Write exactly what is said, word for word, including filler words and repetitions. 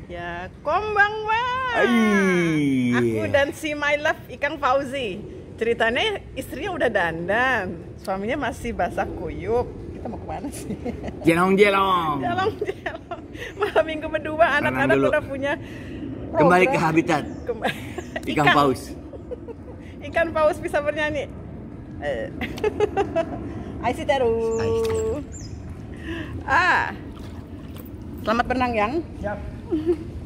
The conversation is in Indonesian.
Ya, konbanwa. Aku dan si my love Ikang Fauzi. Ceritanya istrinya udah dandan, suaminya masih basah kuyup. Kita mau kemana sih? Jelong jelong. Jelong jelong. Malam minggu berdua, anak-anak udah punya program. Kembali ke habitat. Kembali. Ikan paus. Ikan paus bisa bernyanyi. Aisiteru. Ah. Selamat berenang, Yang. Siap.